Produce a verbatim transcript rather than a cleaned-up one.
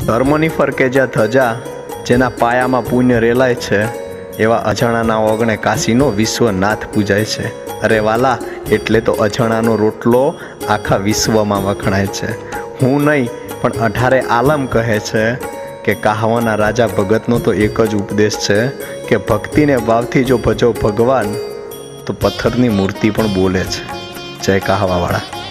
ધર્મની ફરકે જ્યાં ધજા, જેના પાયામાં પુણ્ય રેલાય છે, એવા અજાણાના ઓગણે કાશીનો વિશ્વનાથ પૂજાય છે. અરે વાલા, એટલે તો અજાણાનો રોટલો આખા વિશ્વમાં વખણાય છે. હું નહીં પણ અઢારે આલમ કહે છે કે કહાવાના રાજા ભગતનો તો એક જ ઉપદેશ છે કે ભક્તિને ભાવથી જો ભજો ભગવાન તો પથ્થરની મૂર્તિ પણ બોલે છે. જય કહાવાવાળા.